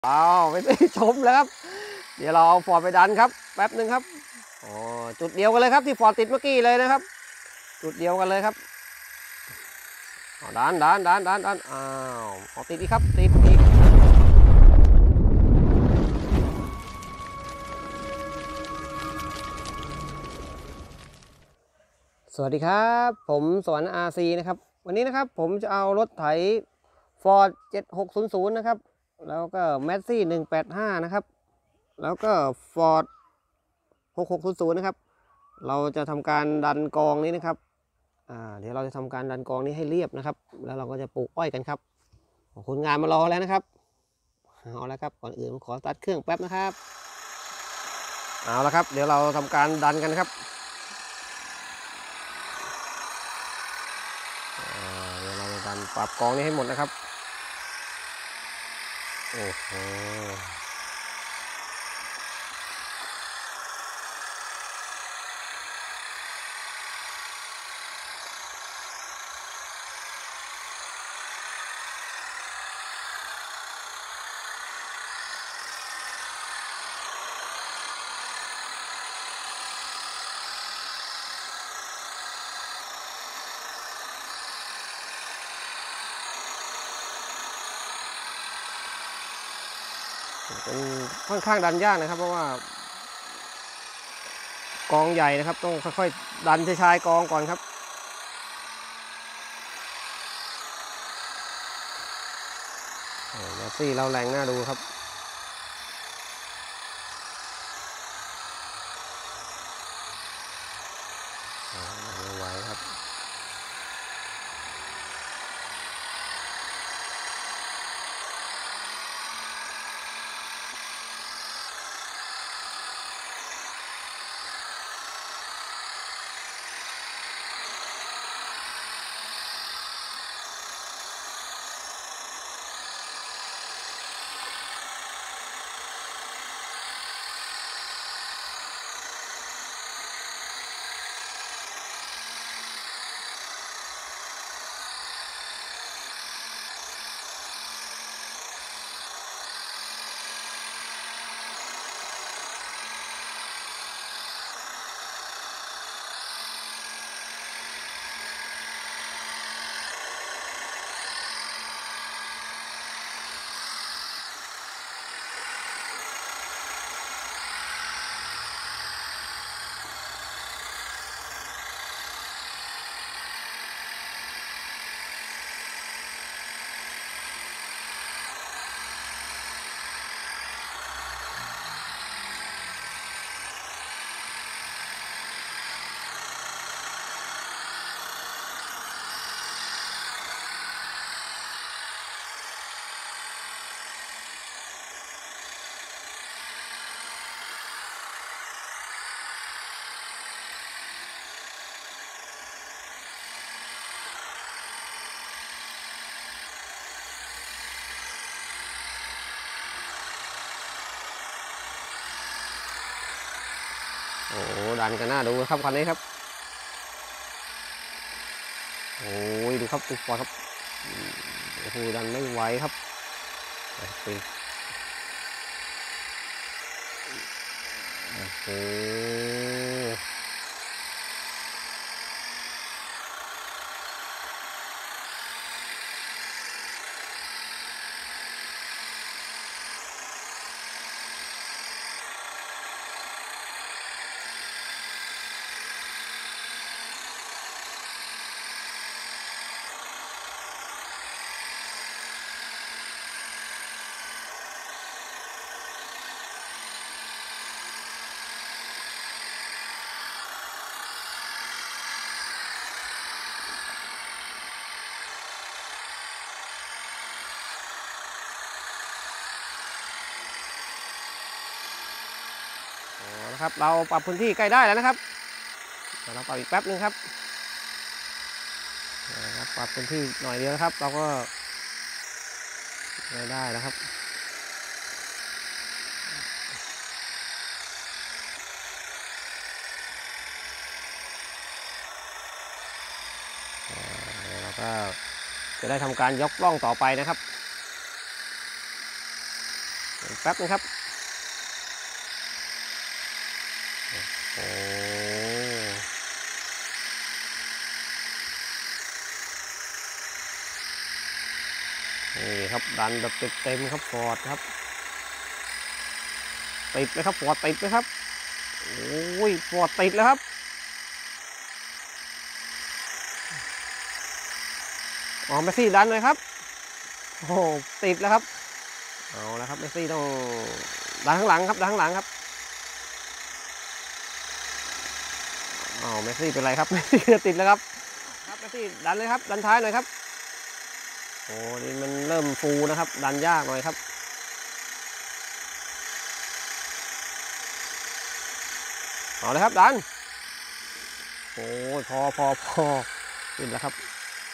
ไปชมแล้วครับเดี๋ยวเราเอาฟอร์ดไปดันครับแป๊บหนึ่งครับอ๋อจุดเดียวกันเลยครับที่ฟอร์ดติดเมื่อกี้เลยนะครับจุดเดียวกันเลยครับดันอ้าวติดอีกครับติดอีกสวัสดีครับผมสวรรค์ RC นะครับวันนี้นะครับผมจะเอารถไถ Ford 7600นะครับแล้วก็ Massey 185นะครับแล้วก็ Ford 6600นะครับเราจะทำการดันกองนี้นะครับเดี๋ยวเราจะทำการดันกองนี้ให้เรียบนะครับแล้วเราก็จะปลูกอ้อยกันครับคนงานมารอแล้วนะครับเอาละครับก่อนอื่นขอสตาร์ทเครื่องแป๊บนะครับเอาละครับเดี๋ยวเราทำการดันกันครับเดี๋ยวเราจะดันปรับกองนี้ให้หมดนะครับโอ้โหเป็นค่อนข้างดันยากนะครับเพราะว่ากองใหญ่นะครับต้องค่อยๆดันชายๆกองก่อนครับแมสซี่เราแรงน่าดูครับไม่ไหวครับโอ้ดันกันหน้าดูครับคันนี้ครับโอ้ยดูครับดูฟอร์ดครับโอ้โหดันไม่ไหวครับปิดโอ้โหนะครับเราปรับพื้นที่ใกล้ได้แล้วนะครับเราปรับอีกแป๊บนึงครับปรับพื้นที่หน่อยเดียวนะครับเราก็ได้แล้วครับเราก็จะได้ทำการยกล่องต่อไปนะครับแป๊บนึงครับโอ้นี่ครับดันแบบเต็มครับฟอร์ดครับติดไหมครับฟอร์ดติดไหมครับโอ้ยฟอร์ดติดแล้วครับอ๋อเมสซี่ดันเลยครับโอ้ติดแล้วครับเอาแล้วครับเมสซี่ต้องดันข้างหลังครับดันข้างหลังครับอ๋อเมสซี่เป็นไรครับเมสซี่จะติดแล้วครับครับเมสซี่ดันเลยครับดันท้ายหน่อยครับโอ้นี่มันเริ่มฟูนะครับดันยากหน่อยครับเอาเลยครับดันโอ้ยพอติดแล้วครับ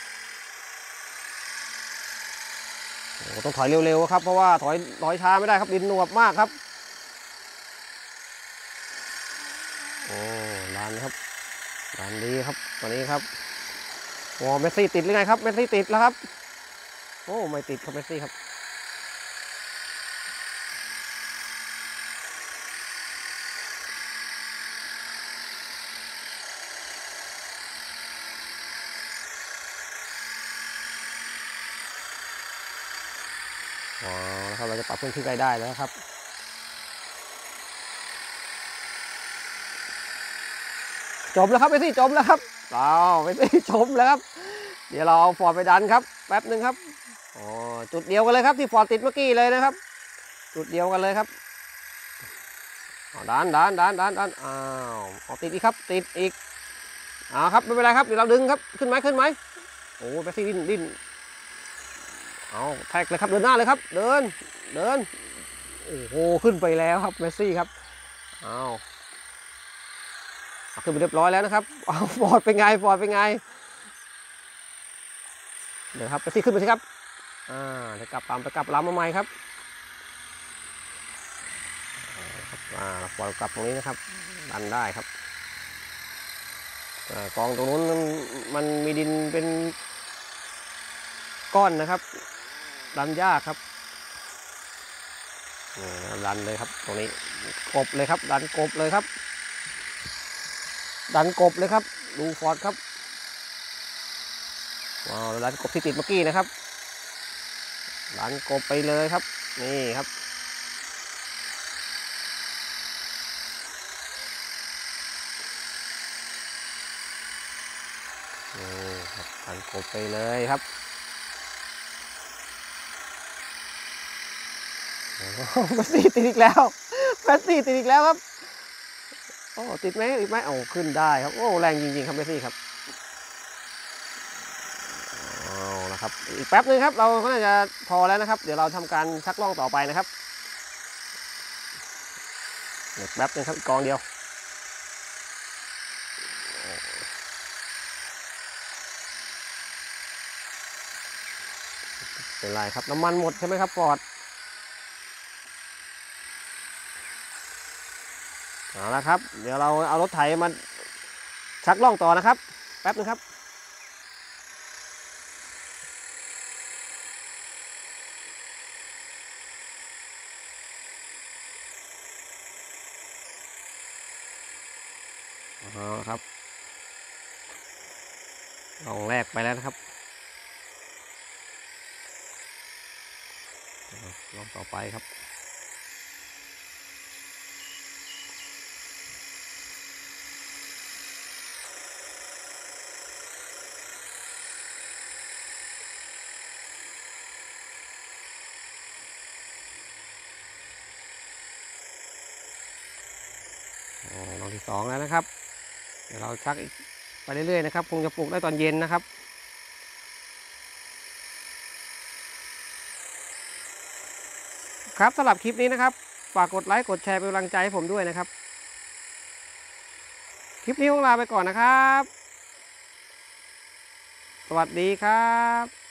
โอ้ต้องถอยเร็วๆครับเพราะว่าถอยช้าไม่ได้ครับดินหนวบมากครับโอ้ดันครับดันดีครับตอนนี้ครับโอ้เมสซี่ติดหรือไงครับเมสซี่ติดแล้วครับโอ้ไม่ติดครับเมสซี่ครับอ๋อแล้วครับเราจะปรับพื้นที่ใกล้ได้แล้วครับจบแล้วครับเมสซี่จบแล้วครับเราเมสซี่จบแล้วครับเดี๋ยวเราเอาฟอร์ดไปดันครับแป๊บหนึ่งครับอ๋อจุดเดียวกันเลยครับที่ฟอร์ดติดเมื่อกี้เลยนะครับจุดเดียวกันเลยครับดันอ้าวเอาติดอีกครับติดอีกครับไม่เป็นไรครับเดี๋ยวเราดึงครับขึ้นไหมโอ้เมสซี่ดิ้นเอาแท็กเลยครับเดินหน้าเลยครับเดินโอ้โหขึ้นไปแล้วครับเมสซี่ครับเอาขึ้นไปเรียบร้อยแล้วนะครับเอาฟอร์ดเป็นไงเดี๋ยวครับเมสซี่ขึ้นไปสิครับจะกลับตามไปกลับลำมาใหม่ครับฟอร์ดกลับตรงนี้นะครับดันได้ครับกองตรงนู้นมันมีดินเป็นก้อนนะครับดันยากครับดันเลยครับตรงนี้กบเลยครับดันกบเลยครับดูฟอร์ดครับว้าวดันกบที่ติดเมื่อกี้นะครับดันกบไปเลยครับนี่ครับดันกบไปเลยครับเมสซี่ติดอีกแล้วครับโอ้ติดไหมโอ้ขึ้นได้ครับโอ้แรงจริงๆครับเมสซี่ครับเอาละครับอีกแป๊บนึงครับเราก็น่าจะพอแล้วนะครับเดี๋ยวเราทำการชักล่องต่อไปนะครับอีกแป๊บนึงครับกองเดียวเป็นไรครับน้ำมันหมดใช่ไหมครับฟอร์ดเอาละครับเดี๋ยวเราเอารถไถมาชักล่องต่อนะครับแป๊บนึงครับเอาละครับล่องแรกไปแล้วนะครับล่องต่อไปครับล่องที่สองแล้วนะครับเดี๋ยวเราชักอีกไปเรื่อยๆนะครับคงจะปลูกได้ตอนเย็นนะครับครับสำหรับคลิปนี้นะครับฝากกดไลค์กดแชร์เป็นกำลังใจให้ผมด้วยนะครับคลิปนี้ต้องลาไปก่อนนะครับสวัสดีครับ